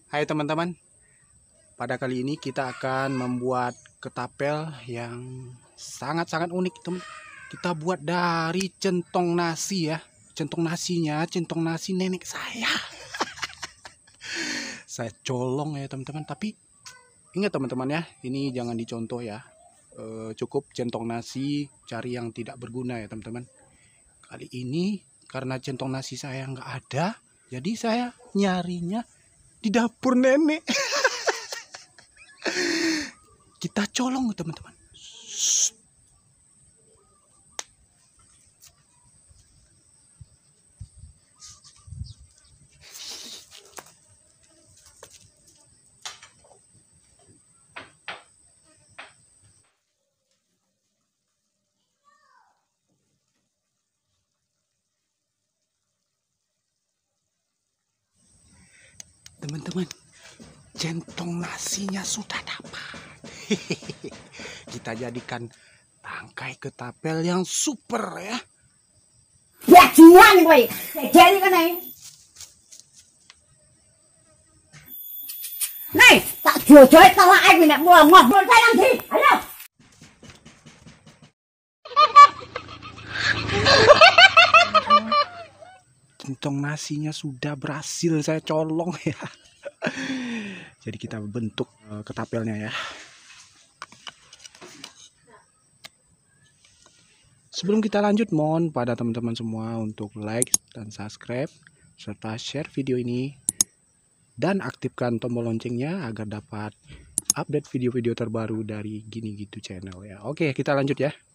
Hai teman-teman, pada kali ini kita akan membuat ketapel yang sangat-sangat unik teman. Kita buat dari centong nasi ya. Centong nasinya, centong nasi nenek saya. Saya colong ya teman-teman, tapi ingat teman-teman ya, ini jangan dicontoh ya. Cukup centong nasi, cari yang tidak berguna ya teman-teman. Kali ini karena centong nasi saya nggak ada, jadi saya nyarinya di dapur nenek. Kita colong teman-teman. Teman-teman, centong nasinya sudah dapat. Kita jadikan tangkai ketapel yang super ya. Ya jian kowe. Jadi kene. Nih, tak jojoe telake kuwi nek ngobrol saya nanti. Ayo. Centong nasinya sudah berhasil saya colong ya. Jadi kita bentuk ketapelnya ya. Sebelum kita lanjut, mohon pada teman-teman semua untuk like dan subscribe serta share video ini dan aktifkan tombol loncengnya agar dapat update video-video terbaru dari Gini Gitu channel ya. Oke, kita lanjut ya.